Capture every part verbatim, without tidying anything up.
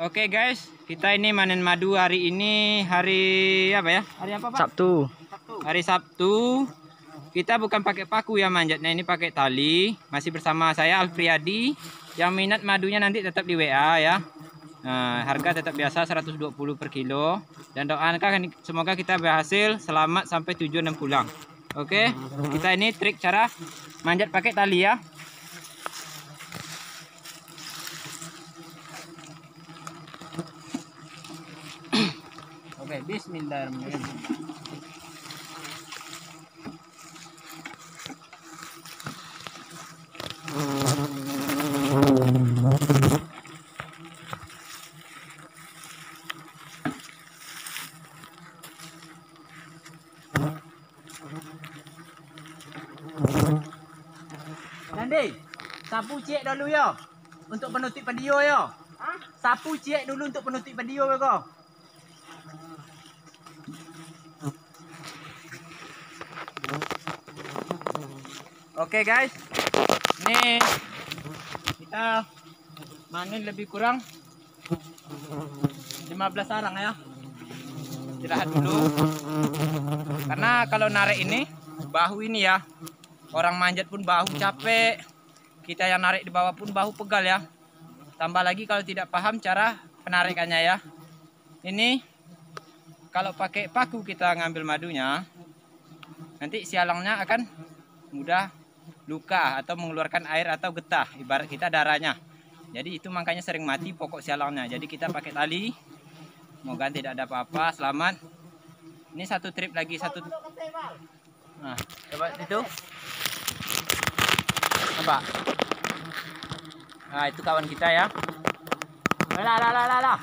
Oke guys, kita ini manen madu hari ini hari apa ya? Hari apa Pak? Sabtu. Sabtu. Hari Sabtu. Kita bukan pakai paku ya manjatnya, ini pakai tali. Masih bersama saya Alfriadi. Yang minat madunya nanti tetap di W A ya. Nah, harga tetap biasa seratus dua puluh per kilo. Dan doakan semoga kita berhasil selamat sampai tujuan dan pulang. Oke, kita ini trik cara manjat pakai tali ya. Oke, bismillahirrahmanirrahim. Nanti sapu ciek dulu ya untuk penutup video ya. Hah? Sapu ciek dulu untuk penutup video ya kok. Oke guys, ini kita manen lebih kurang lima belas sarang ya. Istirahat dulu, karena kalau narik ini bahu ini ya, orang manjat pun bahu capek, kita yang narik di bawah pun bahu pegal ya. Tambah lagi kalau tidak paham cara penarikannya ya. Ini kalau pakai paku kita ngambil madunya, nanti sialangnya akan mudah luka atau mengeluarkan air atau getah, ibarat kita darahnya. Jadi itu makanya sering mati pokok sialangnya. Jadi kita pakai tali, semoga tidak ada apa-apa, selamat. Ini satu trip lagi, satu. Nah, coba itu apa? Nah, itu kawan kita ya. Lah lah lah lah lah.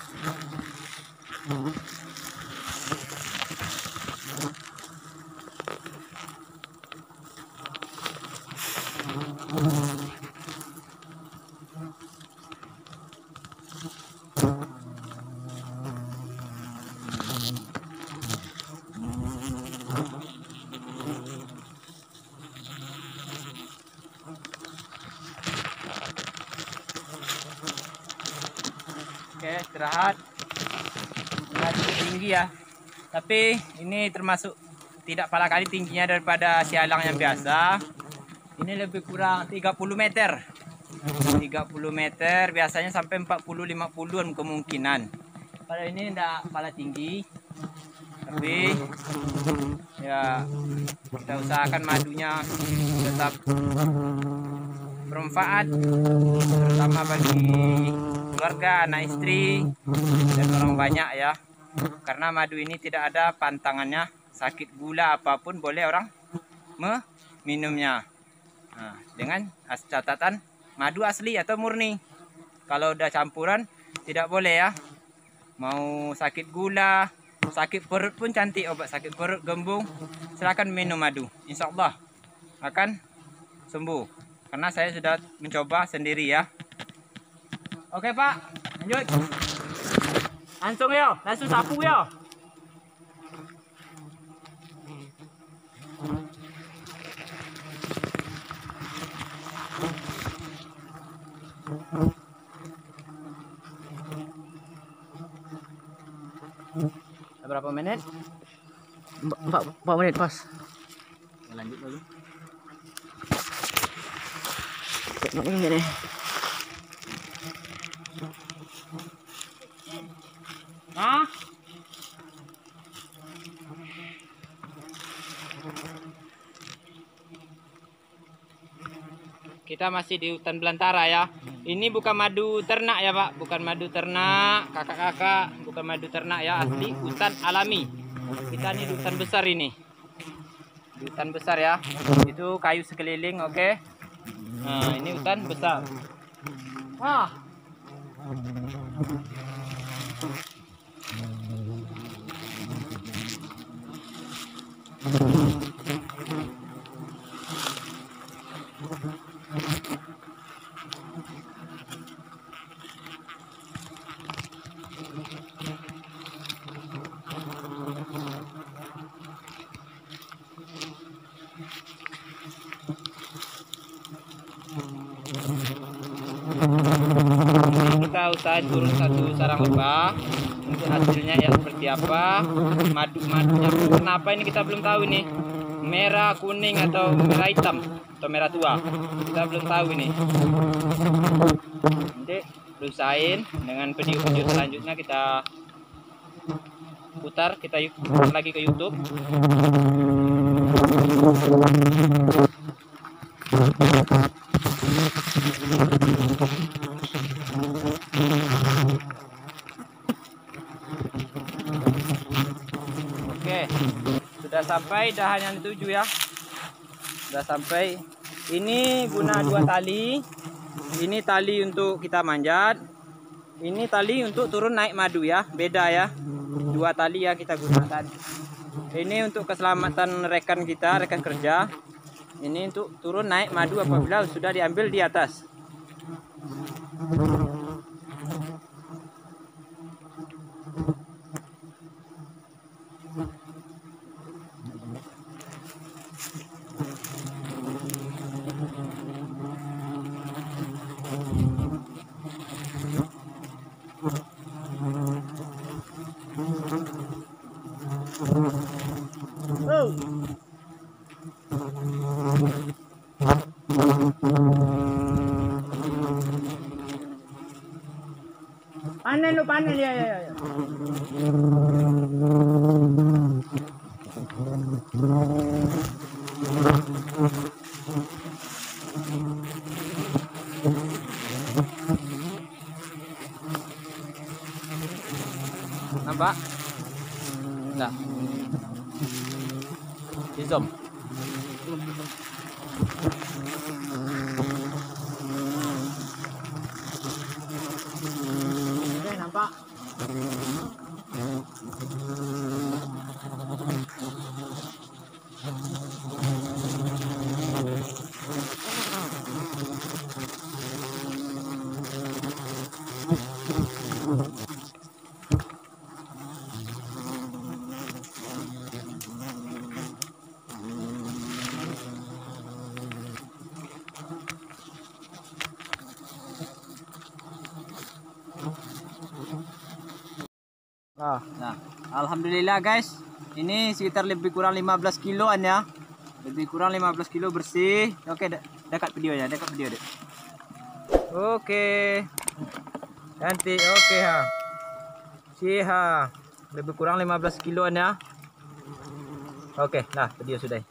Oke, istirahat. Nggak cukup tinggi ya, tapi ini termasuk tidak pala kali tingginya daripada sialang yang biasa. Ini lebih kurang tiga puluh meter, tiga puluh meter, biasanya sampai empat puluh lima puluhan kemungkinan. Kalau ini tidak pala tinggi, tapi ya kita usahakan madunya tetap bermanfaat, terutama bagi keluarga, anak istri, dan orang banyak ya. Karena madu ini tidak ada pantangannya, sakit gula apapun boleh orang meminumnya. Nah, dengan catatan madu asli atau murni. Kalau udah campuran tidak boleh ya. Mau sakit gula, sakit perut pun cantik obat sakit perut, gembung, silakan minum madu. Insya Allah akan sembuh. Karena saya sudah mencoba sendiri ya. Oke Pak, lanjut. Langsung ya, langsung sapu ya. Berapa menit? Empat, empat menit pas. Lanjut dulu. Empat menit nih. Nah, kita masih di hutan belantara ya. Ini bukan madu ternak ya Pak, bukan madu ternak, kakak-kakak, bukan madu ternak ya, asli hutan alami. Kita ini di hutan besar ini, di hutan besar ya. Itu kayu sekeliling, oke. Nah, ini hutan besar. Wah. Kita usaha selesai turun satu sarang lebah. Untuk hasilnya ya seperti apa, madu-madunya kenapa ini kita belum tahu ini, merah, kuning atau merah hitam atau merah tua, kita belum tahu ini. Nanti berusahain dengan video-video selanjutnya kita putar, kita putar lagi ke YouTube. Oke, sudah sampai dahan yang dituju ya. Sudah sampai. Ini guna dua tali. Ini tali untuk kita manjat. Ini tali untuk turun naik madu ya. Beda ya. Dua tali yang kita gunakan. Ini untuk keselamatan rekan kita, rekan kerja. Ini untuk turun naik madu apabila sudah diambil di atas. Oh. Panen lu, panen ya, ya, ya. Nampak? Enggak. Di zoom. Oke, nampak. Nah, nah, alhamdulillah guys, ini sekitar lebih kurang lima belas kiloan ya, lebih kurang lima belas kilo bersih. Oke, de dekat videonya, dekat video deh. Oke, cantik. Oke ha, si ha, lebih kurang lima belas kiloan ya. Oke, nah video sudah.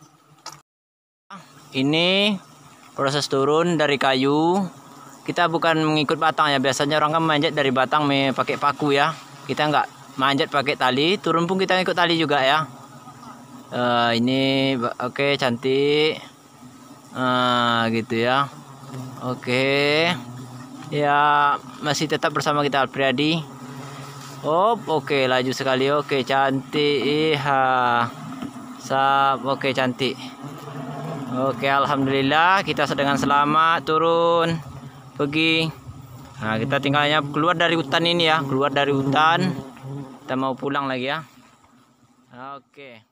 Ini proses turun dari kayu. Kita bukan mengikut batang ya, biasanya orang kan manjat dari batang pakai paku ya. Kita enggak manjat pakai tali, turun pun kita ikut tali juga ya. Uh, ini oke okay, cantik, uh, gitu ya. Oke, okay. Ya masih tetap bersama kita Alpriadi. Oh oke okay, laju sekali. Oke okay, cantik, iha, sap. Oke okay, cantik. Oke okay, alhamdulillah kita dengan selamat turun pergi. Nah kita tinggalnya keluar dari hutan ini ya, keluar dari hutan. Kita mau pulang lagi ya. Oke.